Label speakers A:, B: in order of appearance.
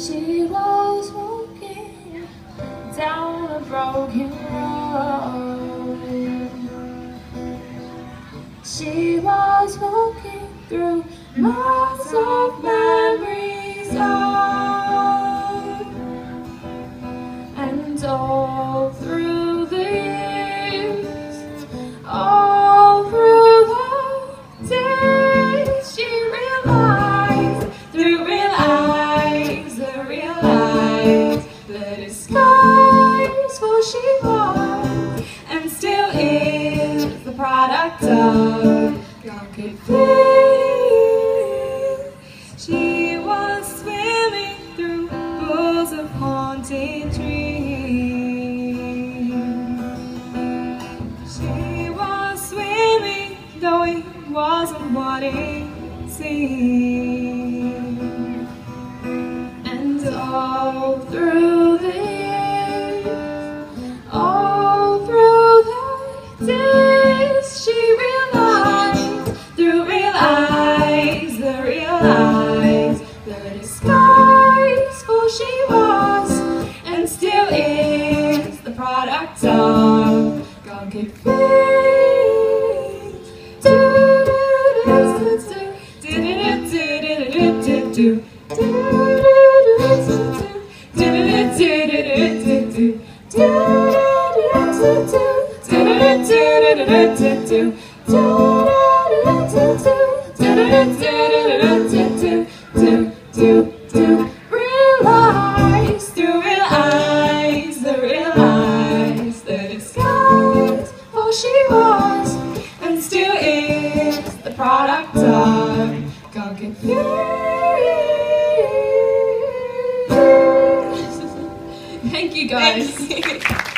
A: She was walking down a broken road. She was walking through miles of memories and all through the years, all through the days, she realized, through real eyes, realized the disguise for she was and still is the product of God could feel. She was swimming through pools of haunted dreams. She was swimming, though it wasn't what it seemed. And all through the years, all through the days, she realized, through real eyes, the disguise for she was and still is the product of God could realize, through real eyes, the disguise for she was and still is the product of God confused. Thank you guys.